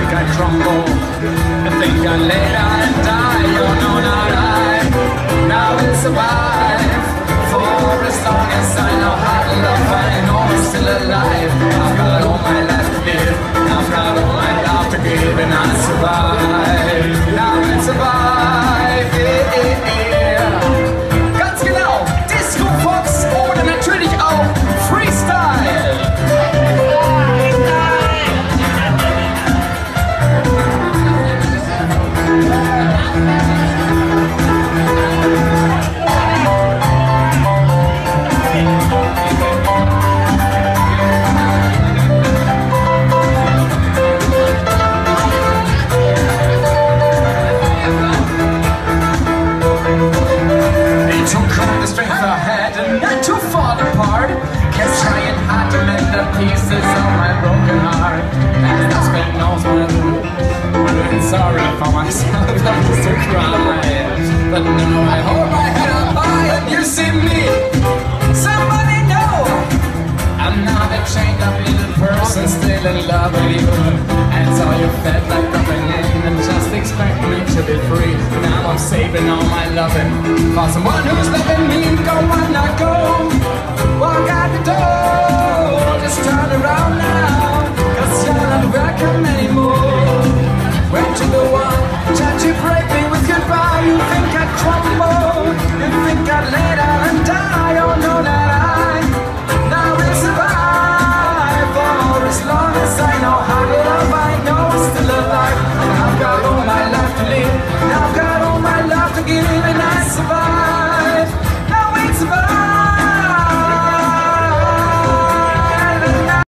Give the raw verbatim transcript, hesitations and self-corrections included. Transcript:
think I'd crumble. I think I'd lay down and die. Oh no, not I. Now I will survive. For as long as I know how to love, I know I'm still alive. I've got all my life to live. I've got all my love to give, and I survive. Now I will survive. Yeah, yeah, yeah. Ganz genau. Disco Fox oder natürlich auch Freestyle. Pieces of my broken heart, and I spent all my I'm sorry for myself, I used to cry. But now I hold my head up high and you see me. Somebody know I'm not a chained up little person still in love with you. And so you felt like dropping in and just expect me to be free. Now I'm saving all my loving for someone who's loving me. Go on, now go, walk out the door. Just turn around now, cause you're not welcome anymore. Went to the one, tried to break me with goodbye. You think I'd crumble